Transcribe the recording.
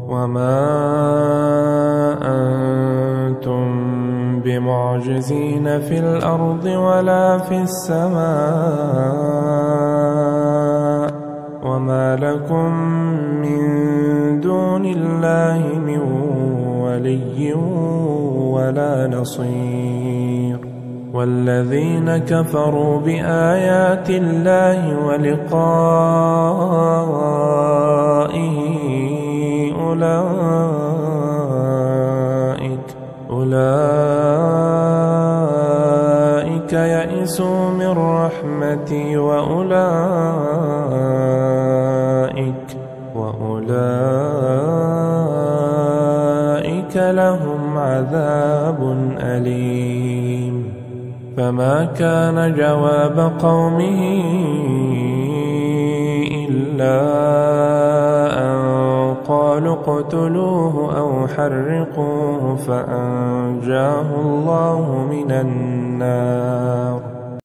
وما أنتم بمعجزين في الأرض ولا في السماء وما لكم من دون الله من ولي ولا نصير والذين كفروا بآيات الله ولقائه أولئك يئسوا من رحمتي وأولئك لهم عذاب أليم فما كان جواب قومه إلا أن قالوا اقتلوه أو حرقوه فأنجاه الله من النار